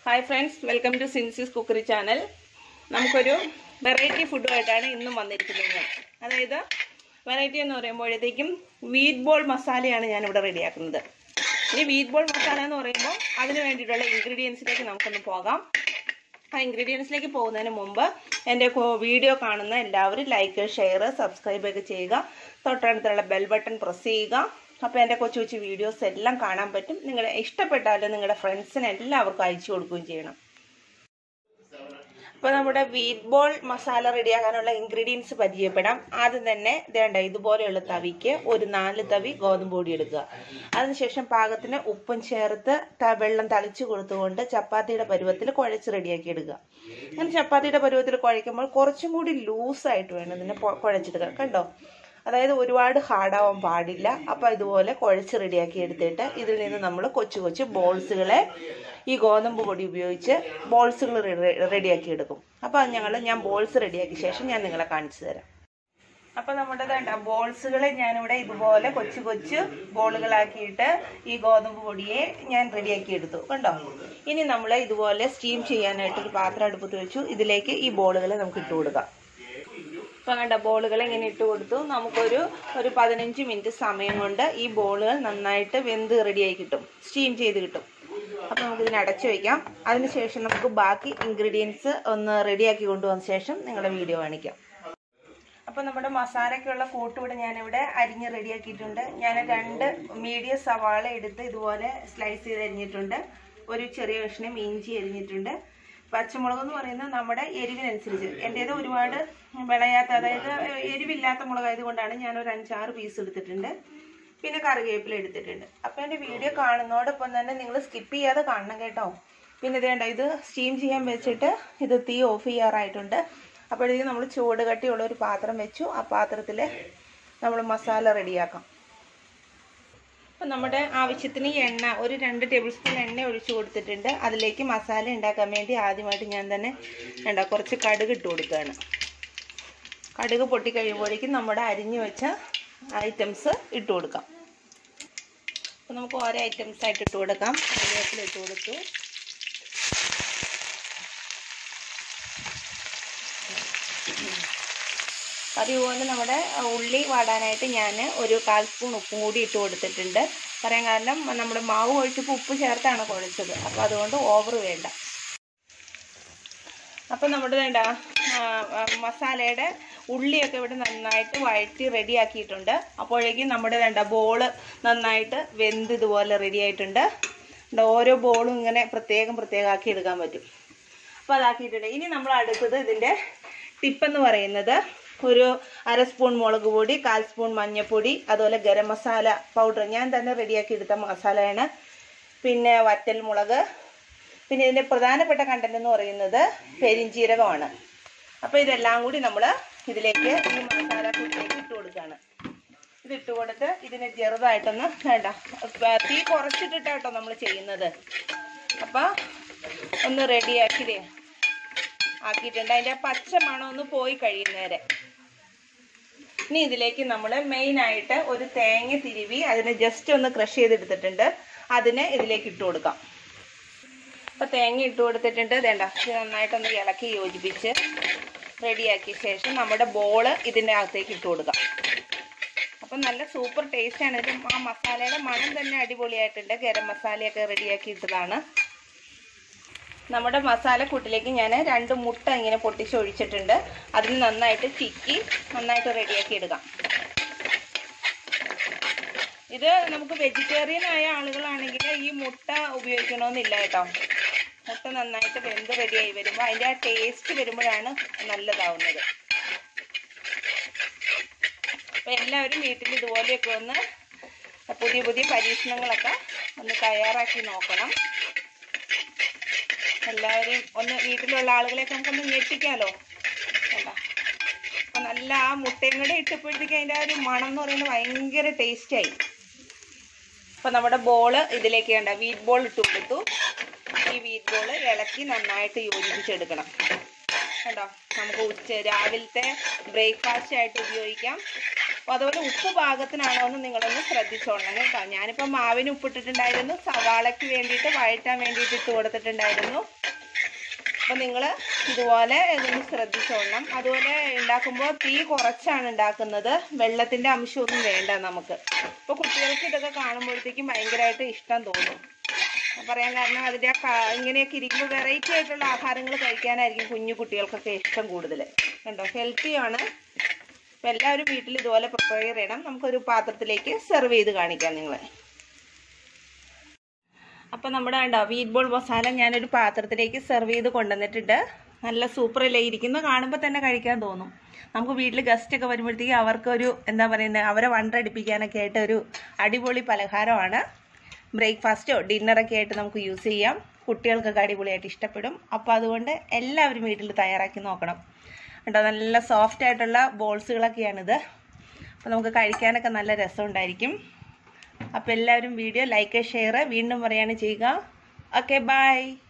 Hi friends, welcome to Sinsy's Cookery channel. നമുക്കൊരു variety ഫുഡുമായിട്ടാണ് ഇന്നും വന്നിരിക്കുന്നത്. അതായത് വെറൈറ്റി എന്ന് പറയുമ്പോഴത്തേക്കും വീറ്റ് ബോൾ മസാലയാണ് ഞാൻ ഇവിടെ റെഡിയാക്കുന്നത്. ഈ വീറ്റ് ബോൾ മസാല എന്ന് പറയുമ്പോൾ അതിന് വേണ്ടിയിട്ടുള്ള ഇൻഗ്രീഡിയൻസിലേക്ക് നമുക്കൊന്ന് പോകാം. ആ ഇൻഗ്രീഡിയൻസിലേക്ക് പോകുന്നതിന് മുമ്പ് എൻ്റെ വീഡിയോ കാണുന്ന എല്ലാവരും ലൈക്ക്, ഷെയർ, സബ്സ്ക്രൈബ് ഒക്കെ ചെയ്യുക. തൊട്ടടുത്തുള്ള ബെൽ ബട്ടൺ പ്രസ് ചെയ്യുക. അപ്പോൾ എൻ്റെ കൊച്ചു കൊച്ചു വീഡിയോസ് എല്ലാം കാണാൻ പറ്റും. നിങ്ങളെ ഇഷ്ടപ്പെട്ടാലും നിങ്ങളുടെ ഫ്രണ്ട്സിന് എല്ലാവർക്കും അയച്ചു കൊടുക്കുകയും ചെയ്യണം. അപ്പോൾ നമ്മുടെ വീറ്റ് ബോൾ മസാല റെഡിയാക്കാനുള്ള ഇൻഗ്രീഡിയൻസ് പരിചയപ്പെടാം. ആദ്യം തന്നെ വേണ്ട ഇതുപോലെയുള്ള തവിക്ക് ഒരു 4 തവി ഗോതമ്പ് പൊടി എടുക്കുക. അതിനുശേഷം പാകത്തിന് ഉപ്പും ചേർത്ത് വെള്ളം തളിച്ചു കൊടുത്തുകൊണ്ട് ചപ്പാത്തിയുടെ പരുവത്തിൽ കുഴച്ച് റെഡിയാക്കി എടുക്കുക. അങ്ങനെ ചപ്പാത്തിയുടെ പരുവത്തിൽ കുഴയ്ക്കുമ്പോൾ കുറച്ചും കൂടി ലൂസായിട്ട് വേണം ഇതിനെ കുഴച്ചെടുക്കുക. കണ്ടോ, അതായത് ഒരുപാട് ഹാർഡാവാൻ പാടില്ല. അപ്പോൾ ഇതുപോലെ കുഴച്ച് റെഡിയാക്കി എടുത്തിട്ട് ഇതിൽ നിന്ന് നമ്മൾ കൊച്ചു കൊച്ചു ബോൾസുകളെ ഈ ഗോതമ്പ് പൊടി ഉപയോഗിച്ച് ബോൾസുകൾ റെഡിയാക്കി എടുക്കും. അപ്പോൾ ഞാൻ ബോൾസ് റെഡിയാക്കിയ ശേഷം ഞാൻ നിങ്ങളെ കാണിച്ചു തരാം. അപ്പോൾ നമ്മുടെ ബോൾസുകളെ ഞാനിവിടെ ഇതുപോലെ കൊച്ചു കൊച്ചു ബോളുകളാക്കിയിട്ട് ഈ ഗോതമ്പ് പൊടിയെ ഞാൻ റെഡിയാക്കി എടുത്തു. കണ്ടോ, ഇനി നമ്മൾ ഇതുപോലെ സ്റ്റീം ചെയ്യാനായിട്ടൊരു പാത്രം അടുപ്പത്ത് വെച്ചു. ഇതിലേക്ക് ഈ ബോളുകളെ നമുക്ക് ഇട്ട് കൊടുക്കാം. ഇപ്പം കണ്ട ബോളുകൾ ഇങ്ങനെ ഇട്ട് കൊടുത്തു. നമുക്കൊരു 15 മിനിറ്റ് സമയം കൊണ്ട് ഈ ബോളുകൾ നന്നായിട്ട് വെന്ത് റെഡിയായി കിട്ടും, സ്റ്റീം ചെയ്ത് കിട്ടും. അപ്പം നമുക്കിതിനെ അടച്ചു വയ്ക്കാം. അതിനുശേഷം നമുക്ക് ബാക്കി ഇൻഗ്രീഡിയൻസ് ഒന്ന് റെഡിയാക്കി കൊണ്ടുവന്ന ശേഷം നിങ്ങളുടെ വീഡിയോ കാണിക്കാം. അപ്പം നമ്മുടെ മസാലയ്ക്കുള്ള കൂട്ടുകൂടെ ഞാനിവിടെ അരിഞ്ഞ് റെഡിയാക്കിയിട്ടുണ്ട്. ഞാൻ 2 മീഡിയം സവാള എടുത്ത് ഇതുപോലെ സ്ലൈസ് ചെയ്ത് അരിഞ്ഞിട്ടുണ്ട്. ഒരു ചെറിയ കഷ്ണം ഇഞ്ചി അരിഞ്ഞിട്ടുണ്ട്. പച്ചമുളക് എന്ന് പറയുന്നത് നമ്മുടെ എരിവിനനുസരിച്ച്. എൻ്റേത് ഒരുപാട് വിളയാത്ത, അതായത് എരിവില്ലാത്ത മുളകായത് കൊണ്ടാണ് ഞാൻ ഒരു 5-6 പീസ് എടുത്തിട്ടുണ്ട്. പിന്നെ കറിവേപ്പില എടുത്തിട്ടുണ്ട്. അപ്പോൾ എൻ്റെ വീഡിയോ കാണുന്നതോടൊപ്പം തന്നെ നിങ്ങൾ സ്കിപ്പ് ചെയ്യാതെ കാണണം കേട്ടോ. പിന്നെ ഇത് സ്റ്റീം ചെയ്യാൻ വെച്ചിട്ട് ഇത് തീ ഓഫ് ചെയ്യാറായിട്ടുണ്ട്. അപ്പോഴത്തേക്കും നമ്മൾ ചൂട് കട്ടിയുള്ള ഒരു പാത്രം വെച്ചു. ആ പാത്രത്തിൽ നമ്മൾ മസാല റെഡിയാക്കാം. അപ്പം നമ്മുടെ ആവശ്യത്തിന് എണ്ണ ഒരു 2 ടേബിൾ സ്പൂൺ എണ്ണ ഒഴിച്ചു കൊടുത്തിട്ടുണ്ട്. അതിലേക്ക് മസാല ഉണ്ടാക്കാൻ വേണ്ടി ആദ്യമായിട്ട് ഞാൻ തന്നെ കുറച്ച് കടുക് ഇട്ട് കൊടുക്കുകയാണ്. കടുക് പൊട്ടി കഴിയുമ്പോഴേക്കും നമ്മുടെ അരിഞ്ഞു വെച്ച ഐറ്റംസ് ഇട്ട് കൊടുക്കാം. അപ്പം നമുക്ക് ഓരോ ഐറ്റംസ് ആയിട്ട് ഇട്ട് കൊടുക്കാം. കറിവേപ്പില ഇട്ട് കൊടുത്തു. അതുപോലെ നമ്മുടെ ഉള്ളി വാടാനായിട്ട് ഞാൻ ഒരു 1/4 സ്പൂൺ ഉപ്പും കൂടി ഇട്ട് കൊടുത്തിട്ടുണ്ട്. പറയാൻ കാരണം നമ്മുടെ മാവ് ഒഴിച്ചപ്പോൾ ഉപ്പ് ചേർത്താണ് കുഴച്ചത്. അപ്പോൾ അതുകൊണ്ട് ഓവർ വേണ്ട. അപ്പം നമ്മുടെ മസാലയുടെ ഉള്ളിയൊക്കെ ഇവിടെ നന്നായിട്ട് വഴറ്റി റെഡിയാക്കിയിട്ടുണ്ട്. അപ്പോഴേക്കും നമ്മുടെ ബോള് നന്നായിട്ട് വെന്ത് ഇതുപോലെ റെഡി ആയിട്ടുണ്ട്. ഓരോ ബോളും ഇങ്ങനെ പ്രത്യേകം ആക്കി എടുക്കാൻ പറ്റും. അപ്പോൾ അതാക്കിയിട്ടുണ്ട്. ഇനി നമ്മൾ അടുത്തത് ഇതിൻ്റെ ടിപ്പെന്ന് പറയുന്നത് ഒരു 1/2 സ്പൂൺ മുളക് പൊടി, 1/4 സ്പൂൺ മഞ്ഞൾപ്പൊടി, അതുപോലെ ഗരം മസാല പൗഡർ ഞാൻ തന്നെ റെഡിയാക്കി എടുത്ത മസാലയാണ്. പിന്നെ വറ്റൽ മുളക്. പിന്നെ ഇതിൻ്റെ പ്രധാനപ്പെട്ട കണ്ടന്റ് എന്ന് പറയുന്നത് പെരിഞ്ജീരകമാണ്. അപ്പോൾ ഇതെല്ലാം കൂടി നമ്മൾ ഇതിലേക്ക് ഈ മസാല കൂട്ടിലേക്ക് ഇട്ട് കൊടുക്കുകയാണ്. ഇതിട്ട് കൊടുത്ത് ഇതിനെ ചെറുതായിട്ടൊന്ന് തീ കുറച്ചിട്ടിട്ടാട്ടോ നമ്മൾ ചെയ്യുന്നത്. അപ്പോൾ ഒന്ന് റെഡിയാക്കി ആക്കിയിട്ടുണ്ട്. അതിൻ്റെ പച്ച മണം ഒന്ന് പോയി കഴിയുന്നവരെ. ഇനി ഇതിലേക്ക് നമ്മൾ മെയിനായിട്ട് ഒരു തേങ്ങ തിരുവി അതിനെ ജസ്റ്റ് ഒന്ന് ക്രഷ് ചെയ്തെടുത്തിട്ടുണ്ട്. അതിനെ ഇതിലേക്ക് ഇട്ട് കൊടുക്കാം. അപ്പോൾ തേങ്ങ ഇട്ട് കൊടുത്തിട്ടുണ്ട്. ഇത് നന്നായിട്ടൊന്ന് ഇളക്കി യോജിപ്പിച്ച് റെഡിയാക്കിയ ശേഷം നമ്മുടെ ബോള് ഇതിൻ്റെ അകത്തേക്ക് ഇട്ട് കൊടുക്കാം. അപ്പം നല്ല സൂപ്പർ ടേസ്റ്റാണ്. ഇത് ആ മസാലയുടെ മണം തന്നെ അടിപൊളിയായിട്ടുണ്ട്. ഗരം മസാലയൊക്കെ റെഡിയാക്കി ഇട്ടതാണ്. നമ്മുടെ മസാലക്കൂട്ടിലേക്ക് ഞാൻ 2 മുട്ട ഇങ്ങനെ പൊട്ടിച്ചൊഴിച്ചിട്ടുണ്ട്. അതിന് നന്നായിട്ട് ചിക്കി നന്നായിട്ട് റെഡിയാക്കി എടുക്കാം. ഇത് നമുക്ക് വെജിറ്റേറിയൻ ആയ ആളുകളാണെങ്കിൽ ഈ മുട്ട ഉപയോഗിക്കണമെന്നില്ല കേട്ടോ. മുട്ട നന്നായിട്ട് വെന്ത് റെഡിയായി വരുമ്പോൾ അതിൻ്റെ ആ ടേസ്റ്റ് വരുമ്പോഴാണ് നല്ലതാവുന്നത്. അപ്പോൾ എല്ലാവരും വീട്ടിൽ ഇതുപോലെയൊക്കെ ഒന്ന് പുതിയ പരീക്ഷണങ്ങളൊക്കെ ഒന്ന് തയ്യാറാക്കി നോക്കണം. എല്ലാവരെയും ഒന്ന് വീട്ടിലുള്ള ആളുകളെയൊക്കെ നമുക്കൊന്ന് ഞെട്ടിക്കാമല്ലോ. അപ്പം നല്ല ആ മുട്ടയും കൂടെ ഇട്ടപ്പോഴത്തേക്ക് അതിൻ്റെ ആ ഒരു മണം എന്ന് പറയുന്നത് ഭയങ്കര ടേസ്റ്റായി. അപ്പം നമ്മുടെ ബോള് ഇതിലേക്ക് വീറ്റ് ബോൾ ഇട്ട് കൊടുത്തു. ഈ വീറ്റ് ബോൾ ഇളക്കി നന്നായിട്ട് യോജിപ്പിച്ചെടുക്കണം. കേട്ടോ, നമുക്ക് രാവിലത്തെ ബ്രേക്ക്ഫാസ്റ്റ് ആയിട്ട് ഉപയോഗിക്കാം. അപ്പോൾ അതുപോലെ ഉപ്പ് പാകത്തിനാണോ എന്ന് നിങ്ങളൊന്ന് ശ്രദ്ധിച്ചോളണം കേട്ടോ. ഞാനിപ്പോൾ മാവിന് ഉപ്പിട്ടിട്ടുണ്ടായിരുന്നു, സവാളയ്ക്ക് വേണ്ടിയിട്ട് വഴറ്റാൻ വേണ്ടിയിട്ട് ഇട്ട് കൊടുത്തിട്ടുണ്ടായിരുന്നു. അപ്പോൾ നിങ്ങൾ ഇതുപോലെ ഇതൊന്ന് ശ്രദ്ധിച്ചോളണം. അതുപോലെ ഉണ്ടാക്കുമ്പോൾ തീ കുറച്ചാണ് ഉണ്ടാക്കുന്നത്, വെള്ളത്തിൻ്റെ അംശമൊന്നും വേണ്ട നമുക്ക്. അപ്പോൾ കുട്ടികൾക്ക് ഇതൊക്കെ കാണുമ്പോഴത്തേക്കും ഭയങ്കരമായിട്ട് ഇഷ്ടം തോന്നും. പറയാൻ കാരണം അതിൻ്റെ ഇങ്ങനെയൊക്കെ ഇരിക്കുമ്പോൾ വെറൈറ്റി ആയിട്ടുള്ള ആഹാരങ്ങൾ കഴിക്കാനായിരിക്കും കുഞ്ഞു കുട്ടികൾക്കൊക്കെ ഇഷ്ടം കൂടുതൽ. കണ്ടോ, ഹെൽത്തിയാണ്. അപ്പോൾ എല്ലാവരും വീട്ടിൽ ഇതുപോലെ പ്രിപ്പയർ ചെയ്യണം. നമുക്കൊരു പാത്രത്തിലേക്ക് സെർവ് ചെയ്ത് കാണിക്കാം നിങ്ങളെ. അപ്പോൾ നമ്മുടെ കണ്ടോ വീറ്റ് ബോൾ മസാല ഞാനൊരു പാത്രത്തിലേക്ക് സെർവ് ചെയ്ത് കൊണ്ടുവന്നിട്ടുണ്ട്. നല്ല സൂപ്പറല്ലേ, ഇരിക്കുന്നത് കാണുമ്പോൾ തന്നെ കഴിക്കാൻ തോന്നും. നമുക്ക് വീട്ടിൽ ഗസ്റ്റൊക്കെ വരുമ്പോഴത്തേക്ക് അവർക്കൊരു എന്താ പറയുന്നത്, അവരെ വണ്ടടിപ്പിക്കാനൊക്കെ ആയിട്ട് ഒരു അടിപൊളി പലഹാരമാണ്. ബ്രേക്ക്ഫാസ്റ്റോ ഡിന്നറൊക്കെ ആയിട്ട് നമുക്ക് യൂസ് ചെയ്യാം. കുട്ടികൾക്കൊക്കെ അടിപൊളിയായിട്ട് ഇഷ്ടപ്പെടും. അപ്പോൾ അതുകൊണ്ട് എല്ലാവരും വീട്ടിൽ തയ്യാറാക്കി നോക്കണം കേട്ടോ. നല്ല സോഫ്റ്റ് ആയിട്ടുള്ള ബോൾസുകളൊക്കെയാണിത്. അപ്പോൾ നമുക്ക് കഴിക്കാനൊക്കെ നല്ല രസമുണ്ടായിരിക്കും. അപ്പോൾ എല്ലാവരും വീഡിയോ ലൈക്ക് ഷെയർ വീണ്ടും പറയാണ് ചെയ്യുക. Okay, by.